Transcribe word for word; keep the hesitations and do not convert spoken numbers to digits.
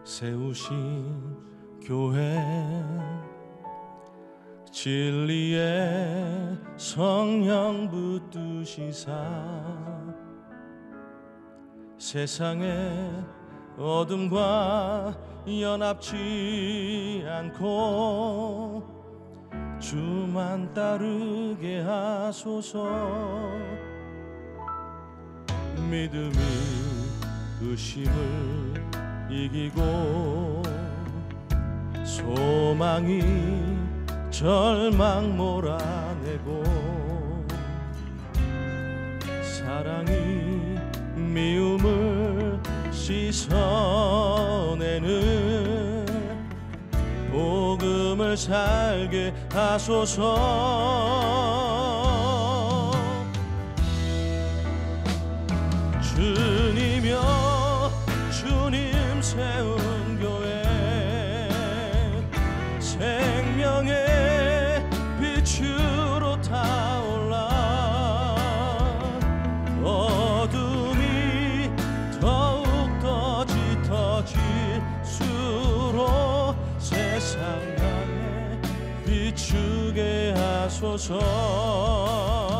세우신 교회, 진리의 성령 붙드시사 세상의 어둠과 연합지 않고 주만 따르게 하소서. 믿음이 의심을 이기고 소망이 절망 몰아내고 사랑이 미움을 씻어내는 복음을 살게 하소서. 주님이여 주님 세운 교회, 생명의 빛으로 타올라 어둠이 더욱더 짙어질수록 세상 향해 비추게 하소서.